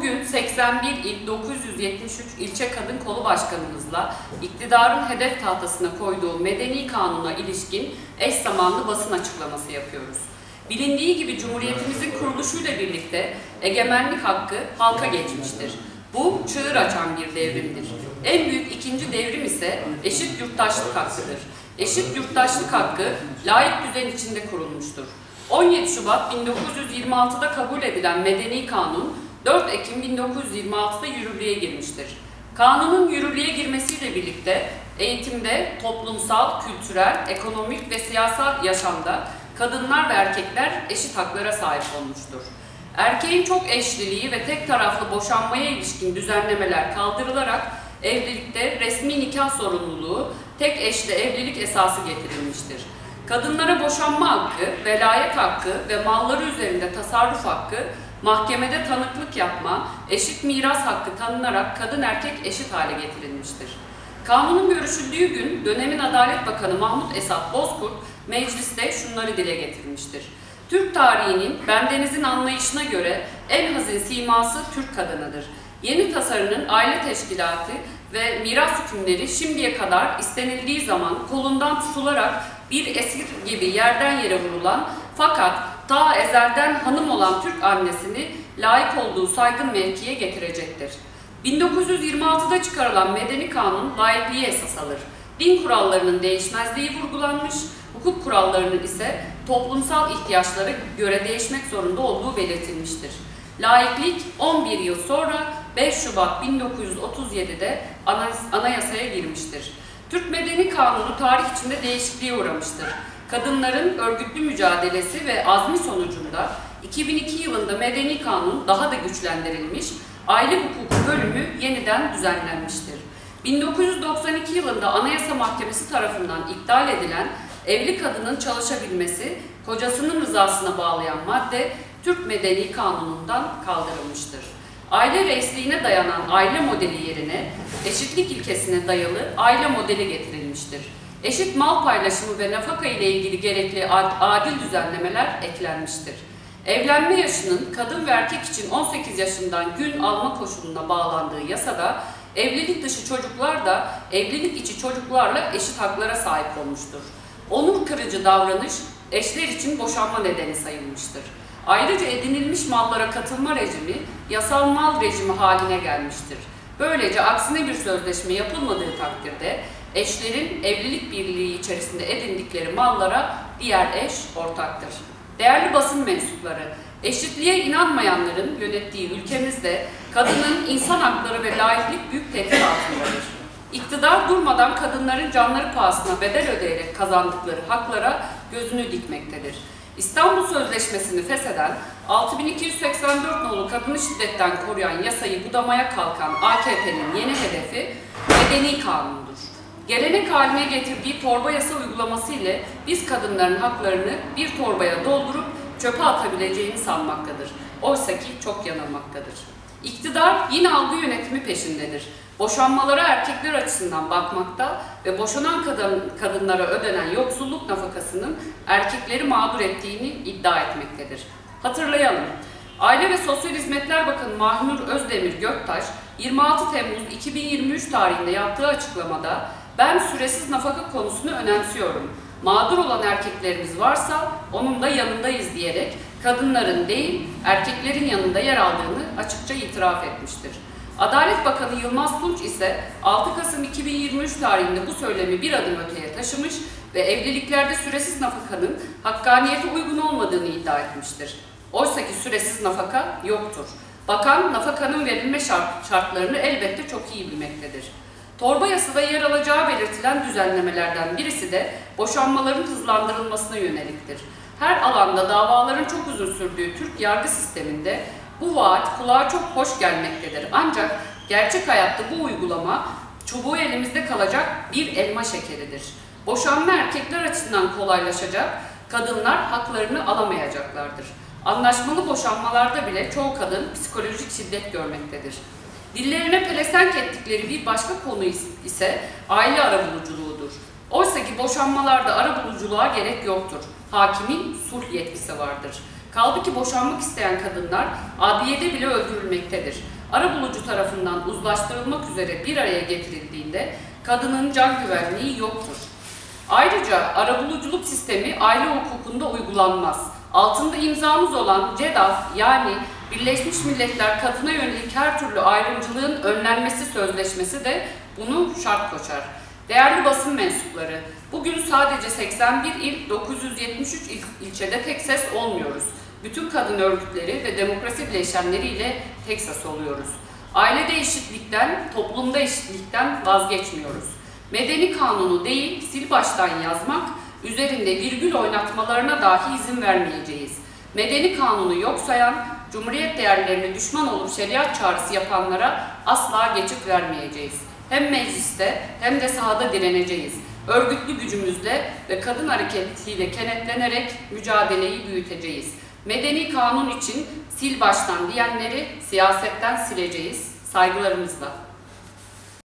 Bugün 81 il 973 ilçe kadın kolu başkanımızla iktidarın hedef tahtasına koyduğu medeni kanuna ilişkin eş zamanlı basın açıklaması yapıyoruz. Bilindiği gibi Cumhuriyetimizin kuruluşuyla birlikte egemenlik hakkı halka geçmiştir. Bu çığır açan bir devrimdir. En büyük ikinci devrim ise eşit yurttaşlık hakkıdır. Eşit yurttaşlık hakkı laik düzen içinde kurulmuştur. 17 Şubat 1926'da kabul edilen Medeni Kanun, 4 Ekim 1926'da yürürlüğe girmiştir. Kanunun yürürlüğe girmesiyle birlikte eğitimde, toplumsal, kültürel, ekonomik ve siyasal yaşamda kadınlar ve erkekler eşit haklara sahip olmuştur. Erkeğin çok eşliliği ve tek taraflı boşanmaya ilişkin düzenlemeler kaldırılarak evlilikte resmi nikah zorunluluğu, tek eşli evlilik esası getirilmiştir. Kadınlara boşanma hakkı, velayet hakkı ve malları üzerinde tasarruf hakkı, mahkemede tanıklık yapma, eşit miras hakkı tanınarak kadın erkek eşit hale getirilmiştir. Kanunun görüşüldüğü gün dönemin Adalet Bakanı Mahmut Esat Bozkurt mecliste şunları dile getirmiştir. Türk tarihinin bendenizin anlayışına göre en hazin siması Türk kadınıdır. Yeni tasarının aile teşkilatı ve miras hükümleri şimdiye kadar istenildiği zaman kolundan tutularak bir esir gibi yerden yere vurulan fakat ta ezelden hanım olan Türk annesini layık olduğu saygın mevkiye getirecektir. 1926'da çıkarılan Medeni Kanun laikliği esas alır. Din kurallarının değişmezliği vurgulanmış, hukuk kurallarının ise toplumsal ihtiyaçlara göre değişmek zorunda olduğu belirtilmiştir. Laiklik 11 yıl sonra 5 Şubat 1937'de anayasaya girmiştir. Türk Medeni Kanunu tarih içinde değişikliğe uğramıştır. Kadınların örgütlü mücadelesi ve azmi sonucunda 2002 yılında Medeni Kanun daha da güçlendirilmiş, aile hukuku bölümü yeniden düzenlenmiştir. 1992 yılında Anayasa Mahkemesi tarafından iptal edilen evli kadının çalışabilmesi, kocasının rızasına bağlayan madde Türk Medeni Kanunu'ndan kaldırılmıştır. Aile reisliğine dayanan aile modeli yerine eşitlik ilkesine dayalı aile modeli getirilmiştir. Eşit mal paylaşımı ve nafaka ile ilgili gerekli adil düzenlemeler eklenmiştir. Evlenme yaşının kadın ve erkek için 18 yaşından gün alma koşuluna bağlandığı yasada evlilik dışı çocuklar da evlilik içi çocuklarla eşit haklara sahip olmuştur. Onur kırıcı davranış eşler için boşanma nedeni sayılmıştır. Ayrıca edinilmiş mallara katılma rejimi yasal mal rejimi haline gelmiştir. Böylece aksine bir sözleşme yapılmadığı takdirde eşlerin evlilik birliği içerisinde edindikleri mallara diğer eş ortaktır. Değerli basın mensupları, eşitliğe inanmayanların yönettiği ülkemizde kadının insan hakları ve laiklik büyük tehdit altındadır. İktidar durmadan kadınların canları pahasına bedel ödeyerek kazandıkları haklara gözünü dikmektedir. İstanbul Sözleşmesi'ni fesheden 6284 nolu kadını şiddetten koruyan yasayı budamaya kalkan AKP'nin yeni hedefi Medeni Kanun'dur. Gelenek haline getirdiği torba yasa uygulaması ile biz kadınların haklarını bir torbaya doldurup çöpe atabileceğini sanmaktadır. Oysa ki çok yanılmaktadır. İktidar yine algı yönetimi peşindedir. Boşanmalara erkekler açısından bakmakta ve boşanan kadınlara ödenen yoksulluk nafakasının erkekleri mağdur ettiğini iddia etmektedir. Hatırlayalım. Aile ve Sosyal Hizmetler Bakanı Mahnur Özdemir Göktaş, 26 Temmuz 2023 tarihinde yaptığı açıklamada "Ben süresiz nafaka konusunu önemsiyorum. Mağdur olan erkeklerimiz varsa onun da yanındayız" diyerek kadınların değil, erkeklerin yanında yer aldığını açıkça itiraf etmiştir. Adalet Bakanı Yılmaz Tunç ise 6 Kasım 2023 tarihinde bu söylemi bir adım öteye taşımış ve evliliklerde süresiz nafakanın hakkaniyete uygun olmadığını iddia etmiştir. Oysa ki süresiz nafaka yoktur. Bakan nafakanın verilme şartlarını elbette çok iyi bilmektedir. Torba yasada yer alacağı belirtilen düzenlemelerden birisi de boşanmaların hızlandırılmasına yöneliktir. Her alanda davaların çok uzun sürdüğü Türk yargı sisteminde bu vaat kulağa çok hoş gelmektedir. Ancak gerçek hayatta bu uygulama çubuğu elimizde kalacak bir elma şekeridir. Boşanma erkekler açısından kolaylaşacak, kadınlar haklarını alamayacaklardır. Anlaşmalı boşanmalarda bile çoğu kadın psikolojik şiddet görmektedir. Dillerine pelesenk ettikleri bir başka konu ise aile arabuluculuğudur. Oysa ki boşanmalarda arabuluculuğa gerek yoktur. Hakimin sulh yetkisi vardır. Kaldı ki boşanmak isteyen kadınlar adliyede bile öldürülmektedir. Arabulucu tarafından uzlaştırılmak üzere bir araya getirildiğinde kadının can güvenliği yoktur. Ayrıca arabuluculuk sistemi aile hukukunda uygulanmaz. Altında imzamız olan CEDAW yani Birleşmiş Milletler Kadına Yönelik Her Türlü Ayrımcılığın Önlenmesi Sözleşmesi de bunu şart koşar. Değerli basın mensupları, bugün sadece 81 il, 973 ilçede tek ses olmuyoruz. Bütün kadın örgütleri ve demokrasi bileşenleriyle tek ses oluyoruz. Ailede eşitlikten, toplumda eşitlikten vazgeçmiyoruz. Medeni kanunu değil, sil baştan yazmak, üzerinde virgül oynatmalarına dahi izin vermeyeceğiz. Medeni kanunu yok sayan, Cumhuriyet değerlerine düşman olup şeriat çağrısı yapanlara asla geçit vermeyeceğiz. Hem mecliste hem de sahada direneceğiz. Örgütlü gücümüzle ve kadın hareketiyle kenetlenerek mücadeleyi büyüteceğiz. Medeni kanun için sil baştan diyenleri siyasetten sileceğiz. Saygılarımızla.